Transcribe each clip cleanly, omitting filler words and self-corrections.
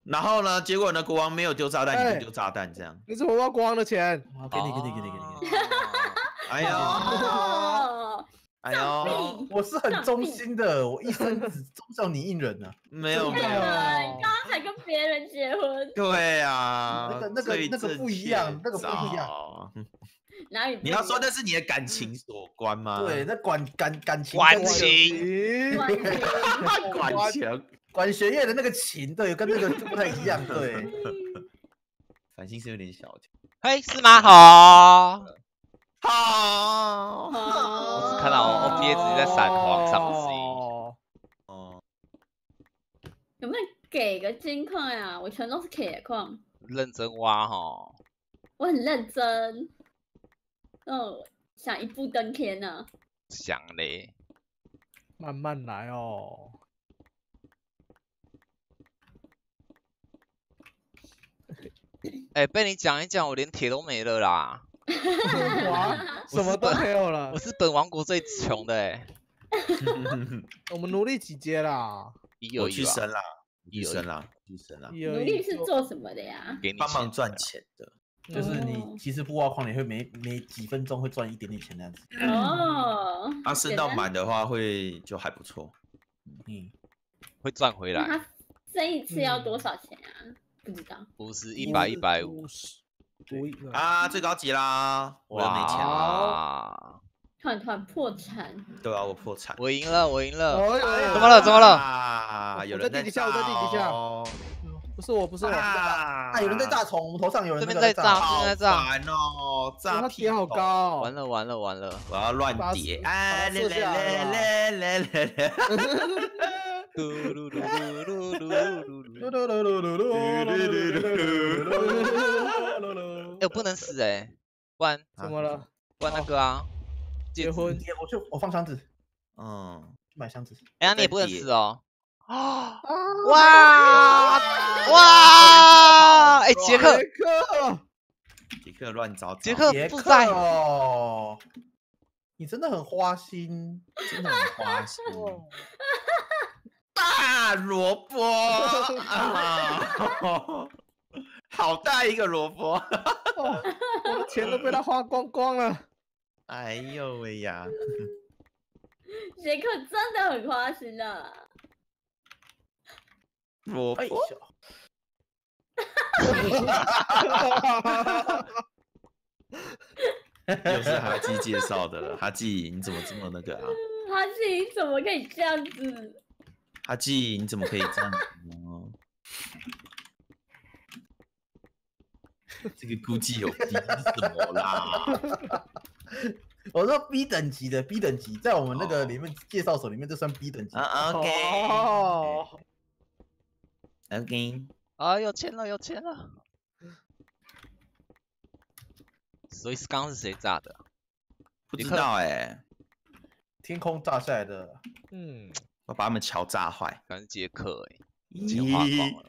然后呢，结果呢，国王没有丢炸弹，你就丢炸弹，这样。 你怎么挖国王的钱？ 给你。 哎呦， 哦， 哎呦， 我是很忠心的，我一生只忠孝你一人啊。 没有没真的， 有， 你刚刚才跟别人结婚， 对啊， 那个不一样，那个不一样。 哪里？ 你要说那是你的感情所关吗？ 对，那感情，管学业的那个情，对，跟那个就不太一样，对。 繁星是有点小条。 嘿，司马好。 好。 我只看到我 OBS 在闪黄上的声音。 哦。 有没有给个金矿呀？我全都是铁矿。 认真挖哈。 我很认真。想一步登天呢。 想嘞。 慢慢来哦。 哎，被你讲一讲，我连铁都没了啦。 哇，什么都没有了。 我是本王国最穷的哎。 我们奴隶几阶啦？ 我去升啦，去升啦。 奴隶是做什么的呀？ 给你帮忙赚钱的。 就是你其实不挖矿，你会每几分钟会赚一点点钱那样子。 哦。 升到满的话会就还不错。 会赚回来。 那他升一次要多少钱啊？不知道。 50、100、150。 啊，最高级啦！我又没钱了。 团破产。 对啊，我破产。 我赢了。 怎么了？ 啊！有人在地底下，我在地底下。不是我。 啊！有人在炸虫，我们头上有人这边在炸， 好烦哦！炸皮好高。 完了！ 我要乱叠。哎，嘞。 我不能死哎，不然怎么了？ 不然那个啊， 结婚， 我放箱子，去买箱子。 哎呀，你也不能死哦。哇！哎，杰克乱找， 杰克不在哦。你真的很花心， 真的很花心。大萝卜好大一个萝卜， 我的钱都被他花光光了。 哎呦喂呀！ 杰克真的很花心啊。 萝卜。又是哈基介绍的了，哈基，你怎么这么那个啊？ 哈基，你怎么可以这样子？ 哈基，你怎么可以这样子呢？这个估计有 B 什么啦？ 我说 B 等级的 B 等级，在我们那个里面介绍所里面，这算 B 等级。 OK。 啊，有钱了。所以刚刚是谁炸的？ 不知道哎。 天空炸下来的。 我把他们桥炸坏。 可能是杰克哎，钱花光了。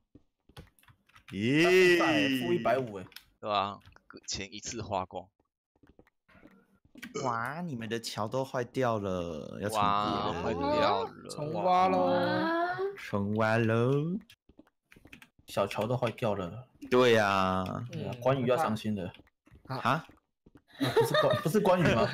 负150哎， 对吧？钱一次花光。 哇，你们的桥都坏掉了，要重叠了。 坏掉了， 重挖喽。 小桥都坏掉了。 对呀， 关羽要伤心了。 啊？ 不是关羽吗？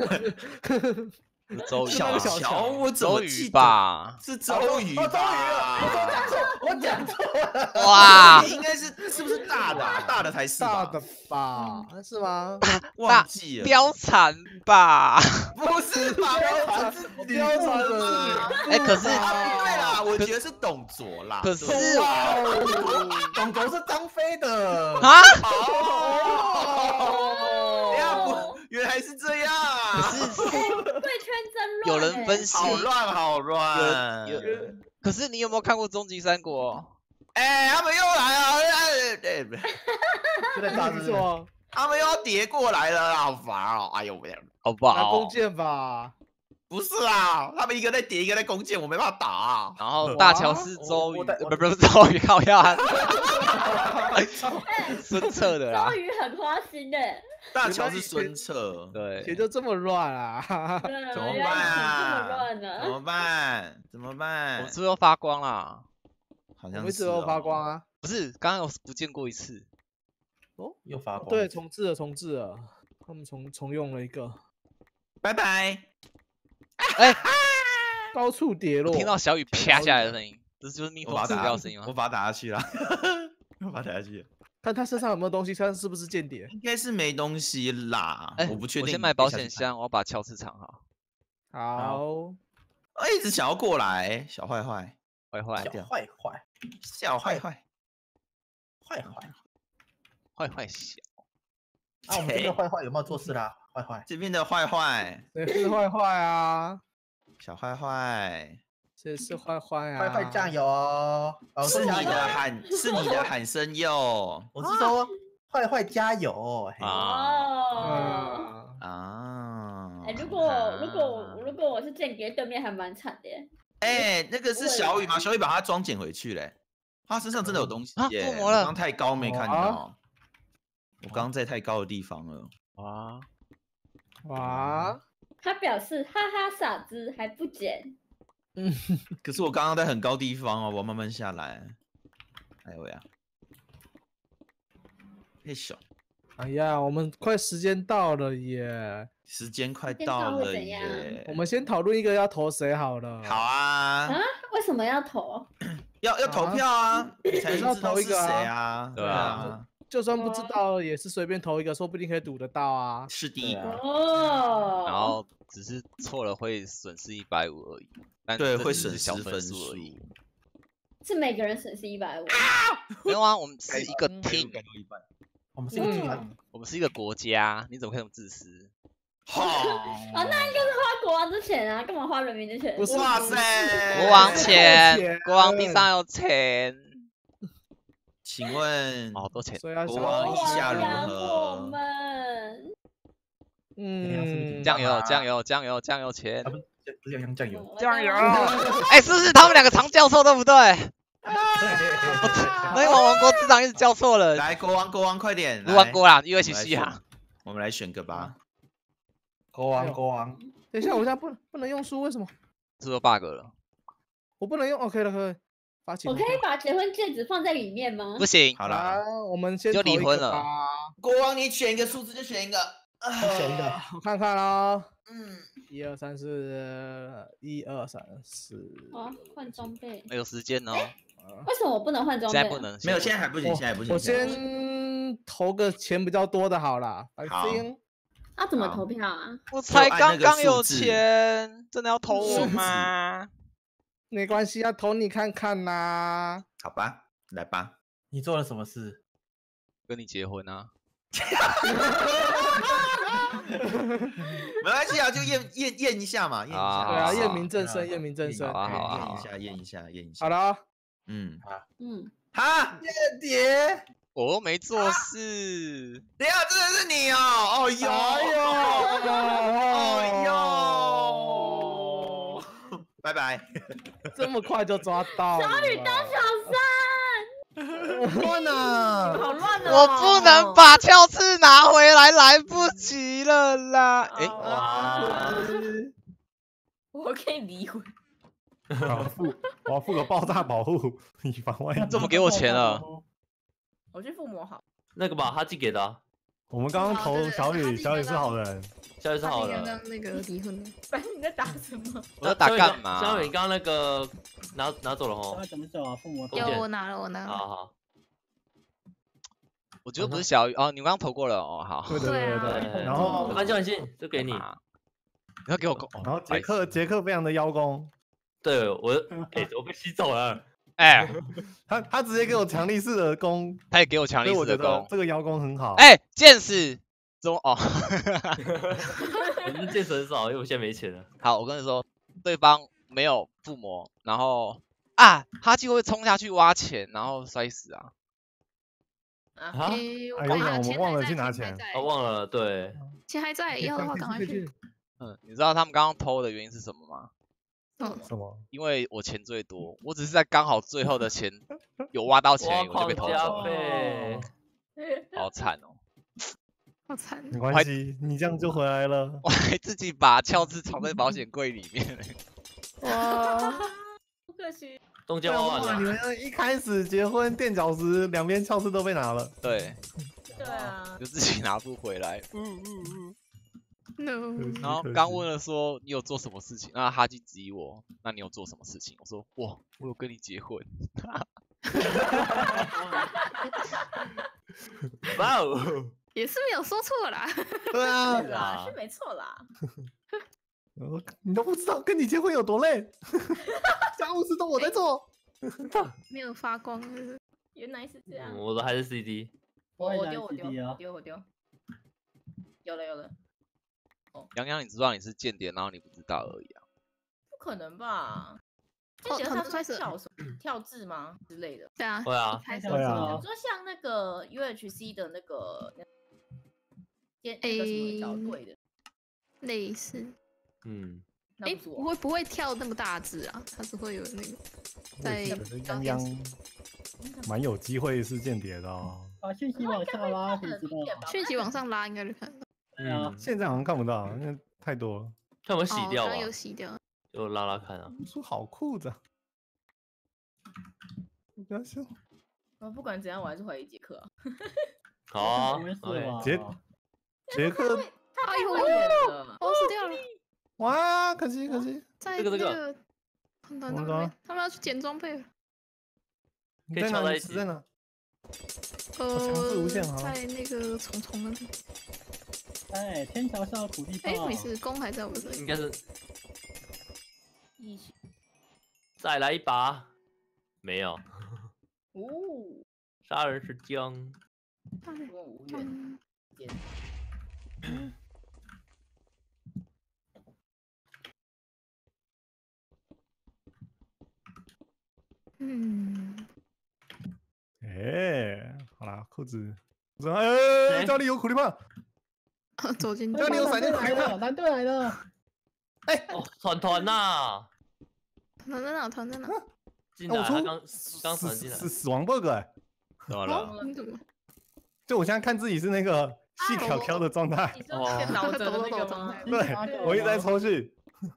小乔，我怎么记得是周瑜吧？ 我讲错了。 哇， 应该是不是大的？大的才是大的吧？是吗？ 忘记了。 貂蝉吧？ 不是吧？ 貂蝉是。 哎，可是对啦，我觉得是董卓啦。 可是董卓是张飞的啊？ 原来是这样啊！ 可是贵圈真乱。 有人分析， 好乱。 可是你有没有看过《终极三国》？ 哎，他们又来了！他们又要叠过来了，好烦哦！哎呦喂， 好不好？ 拿弓箭吧？ 不是啊，他们一个在叠，一个在弓箭，我没办法打。 然后大乔是周瑜，不是周瑜，好呀。孙策的啦。 周瑜很花心的。 大乔是孙策， 对， 钱就这么乱啊？ 怎么办啊？怎么办？ 我们是不是要发光啦？ 好像是。我们一直都发光啊。 不是，刚刚有不见过一次。 哦，又发光。 对，重置了，他们重用了一个， 拜拜。 哎， 高处跌落， 听到小雨啪下来的声音，这就是蜜蜂死掉的声音吗我？把它打下去了，我把它打下去了。 看他身上有没有东西，看是不是间谍。 应该是没东西啦， 哎， 我不确定。 我先买保险箱，我要把鞘刺藏好。 好， 哎，一直想要过来，小坏坏， 坏坏小坏坏， 小坏坏， 坏坏。 坏坏小， 啊，我们这个坏坏有没有做事啦？坏坏， 这边的坏坏， 谁是坏坏啊？ 小坏坏， 谁是坏坏啊？ 坏坏酱油哦。 是你的喊声哟。 我是说坏坏加油。嘿哦。 啊。 哎，如果我是间谍，对面还蛮惨的耶。 哎，那个是小雨吗？小雨把他装捡回去嘞。他身上真的有东西耶！ 附魔了， 我刚太高没看到，我刚在太高的地方了。 哇！ 他表示哈哈傻子还不捡。 可是我刚刚在很高地方哦，我要慢慢下来。哎呦呀！太小。 哎呀，我们快时间到了耶！ 时间快到了耶！ 我们先讨论一个要投谁好了。 好啊。 啊？为什么要投？ 要投票啊，才能知道是谁啊。 对啊。 就算不知道，也是随便投一个，说不定可以赌得到啊。 是的。 哦。 然后只是错了会损失150而已。 对，会损失小分数而已。 是每个人损失150。 没有啊，我们是一个 team。 我们是一个 team， 我们是一个国家，你怎么可以那么自私？ 好。 那应该是花国王之钱啊，干嘛花人民的钱？ 不是， 哇塞！ 国王钱，国王地上有钱。 请问好多钱？ 国王意下如我何？ 们酱油钱。 不是酱油。 酱油。哎，是不是他们两个常叫错，对不对？那个王国之长一直叫错了。 来，国王快点！ 国啦，UHC 啊。 我们来选个吧。 国王。 等一下，我现在不能用书，为什么？ 是不是 bug 了？ 我不能用 ，OK 了，可以。 我可以把结婚戒指放在里面吗？ 不行。 好了， 我们先就离婚了。 国王，你选一个数字就选一个。 选一个， 我看看哦。1、2、3、4，1、2、3、4。 啊，换装备。 没有时间哦。 为什么我不能换装备？ 现在不能。 没有，现在还不行， 我先投个钱比较多的好啦。 好。 啊，怎么投票啊？ 我才刚刚有钱，真的要投我吗？ 没关系，要投你看看呐。 好吧，来吧。 你做了什么事？ 跟你结婚啊。 没关系啊，就验一下嘛，验一下。 对啊，验明正身，验明正身。 好， 验一下。 好了。 哈， 间谍， 我又没做事。 等下，真的是你哦！哦哟，拜拜。 这么快就抓到了。 小雨当小三。 乱啊！ 好乱啊！ 我不能把鞘刺拿回来，来不及了啦！哎， 我可以离婚。 我要付个爆炸保护，以防万一。 这么给我钱了？ 我去附魔好。 那个吧，他寄给的啊。 我们刚刚投小雨，小雨是好人， 小雨是好人。 那个离婚了。反正你在打什么？ 我在打干嘛？ 小雨，你刚刚那个拿走了吼。 怎么走啊？父母有，我拿了。 好。 我觉得不是小雨哦，你们刚投过了哦，好。 对。 然后安全信就给你， 你要给我然后杰克非常的邀功。 对我被吸走了。 哎， 他直接给我强力式的攻， 他也给我强力式的攻， 这个邀功很好。 哎，剑士，怎么哦？ 我是剑神少，因为我现在没钱了。 好，我跟你说，对方没有附魔，然后啊，哈基会冲下去挖钱，然后摔死啊。 啊？ 我们忘了去拿钱， 忘了，对。 钱还在，要的话赶快去。 你知道他们刚刚偷的原因是什么吗？ 什么？ 因为我钱最多，我只是在刚好最后的钱有挖到钱，我就被偷走了，好惨哦！ 好惨。 没关系，你这样就回来了。 我还自己把鞘刺藏在保险柜里面。 哇， 不可惜。 中间娃娃你们一开始结婚垫脚石，两边鞘刺都被拿了。 对， 对啊， 就自己拿不回来。 No， 然后刚问了说你有做什么事情，那哈基质疑我，那你有做什么事情？我说哇，我有跟你结婚。 哇哦， 也是没有说错啦。 对啊， 是啦，是没错啦。 你都不知道跟你结婚有多累，家务事都我在做。 没有发光， 原来是这样。 我的还是 CD。 我丢，有了。 洋洋，你知道你是间谍，然后你不知道而已啊。 不可能吧？ 哦间谍他开始是跳什么跳字吗之类的？ 对啊， 会啊一开始会啊比如说像那个 UHC 的那个那个什么小队的， 类似。 嗯， 那不是我。 不会跳那么大字啊，它只会有那个在觉得泱泱蛮有机会是间谍的哦。 把讯息往下拉，可以知道。 讯息往上拉应该就看到。 现在好像看不到，因为太多了。 看我们洗掉啊刚刚，有洗掉。 就拉拉看啊。 说好酷的，我不要笑。 不管怎样，我还是怀疑杰克啊。 好啊没事 ，OK。 吧？ 杰克， 他太会演了。 我死掉了。 哇，可惜。 在这个很难的，他们要去捡装备了。 你在哪里？死在哪？强制无限好在那个虫那边。 哎，天桥上的土地炮。 没事，弓还在我这里。 应该是。再来一把，没有。 哦， 杀人是姜。 无缘。 好啦，裤子。哎，家里有苦力怕。 走进。 家里有闪电苦力怕。 蓝队来了。 哎， 团呐！ 团在哪？ 进来，他刚传进来。 是死亡 bug 哎。 怎么了？ 你怎么？ 就我现在看自己是那个细条条的状态。 哦，倒着的那个状态。 对，我一直在抽蓄。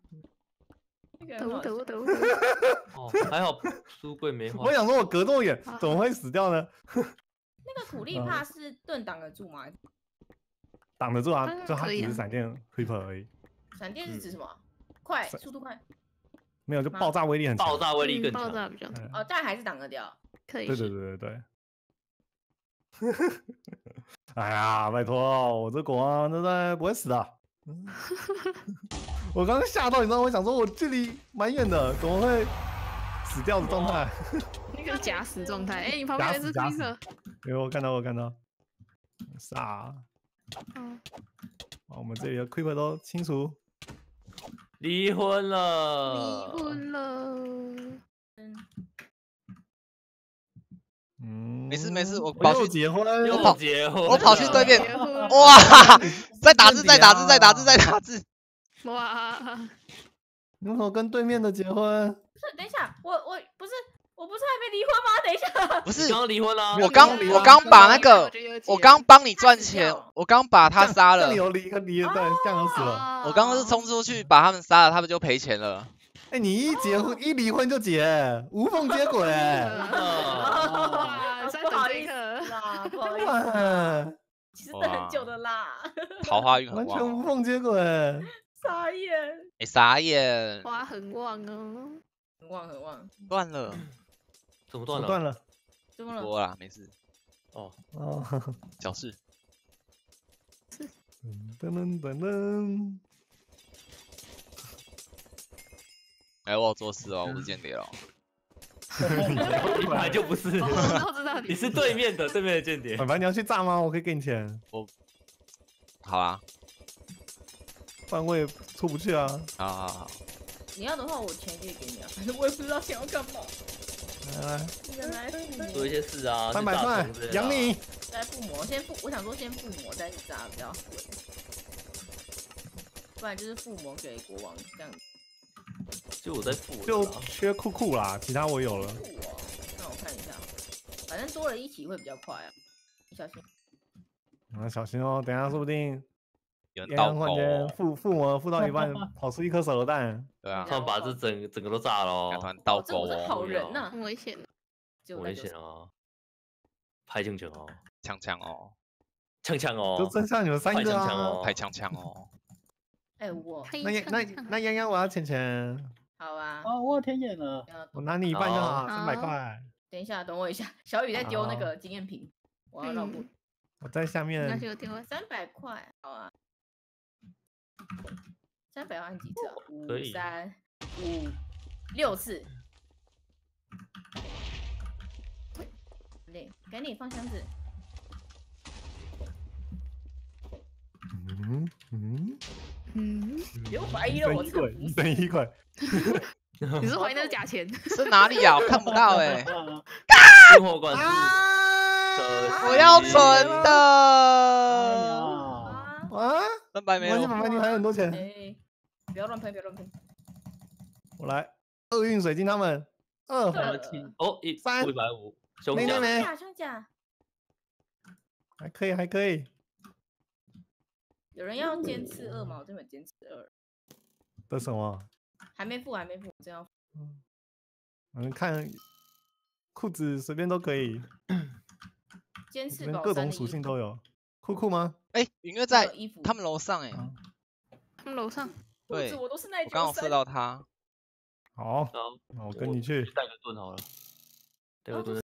抖。 哦，还好书柜没坏。 我想说，我隔这么远，怎么会死掉呢？ 那个苦力怕是盾挡得住吗？ 挡得住啊，就它只是闪电 creeper 而已。 闪电是指什么？快，速度快。 没有，就爆炸威力很强。 爆炸威力更强。 爆炸比较。 哦，但还是挡得掉。 可以。 对。哎呀，拜托，我这国王真的不会死的。我刚刚吓到，你知道，我想说我距离蛮远的，怎么会死掉的状态？ 那个假死状态。哎，你旁边有一只 creeper。 我看到。傻。我们这里的 creeper 都清除。 离婚了。 没事，我跑去结婚， 我跑去对面。哇！在打字。 哇！ 你为什么跟对面的结婚？ 不是，等一下，我不是还没离婚吗？等一下， 不是， 刚离婚啦。 我刚把那个，我刚帮你赚钱，我刚把他杀了。 这里有离对，这样就死了。 我刚刚是冲出去把他们杀了，他们就赔钱了。 哎，你一离婚就结，无缝接轨。 不好意思啦，不好意思，其实等很久的啦。 桃花运完全无缝接轨。 傻眼。 傻眼。 花很旺哦。 很旺。 断了。 怎么断了？ 断了。 怎么了？ 多啦，没事。 哦， 小事。 噔。 哎，我有做事哦，我不是间谍哦。 你本来就不是。 我知道你是对面的间谍。 反正你要去炸吗？我可以给你钱。 好啊。 不然我也出不去啊。 好。 你要的话，我钱可以给你啊，反正我也不知道钱要干嘛。 来， 做一些事啊。 300块，养你。 再附魔，我想说先附魔再去炸比较贵，不然就是附魔给国王这样子。 就我在附， 就缺酷啦，其他我有了。 那我看一下，反正多了一起会比较快啊，你小心。 小心哦，等一下说不定有人阳倒钩阳忽然间哦， 附魔附到一半，跑出一颗手榴弹。 对啊， 他们把这整个都炸了哦， 突然倒这我钩哦， 是好人呐， 很危险的。 很危险哦，拍枪枪哦， 枪枪哦， 枪枪哦， 就剩下你们3个啊。 拍枪枪哦， 拍枪枪哦， 哎，我那洋洋我要钱钱， 好啊， 哦，我有天眼了。 我拿你一半就好好 ，300块。 等一下，等我一下，小雨在丢那个经验瓶，我要绕过。 我在下那面。 就丢了。 300块，好啊。300换几次啊？ 可以 5、3、5、6次。累，赶紧放箱子。别怀疑了，我这个 1等1块。 你是怀疑那是假钱？ 是哪里啊？我看不到哎。 生活管制， 我要存的。 啊 300没有。 妈妈，你还有很多钱。 哎，不要乱喷，不要乱喷。 我来，厄运水晶他们2 哦 3 550，胸没甲， 胸甲， 还可以还可以。 有人要尖刺2吗？我这边有尖刺2。 这什么？ 还没付，还没付，这样。 看裤子随便都可以， 尖刺各种属性都有。酷吗？ 哎，云月在他们楼上哎。 他们楼上。 对， 我都是那我刚好射到他。 好，那我跟你去。 带个盾好了，带个盾。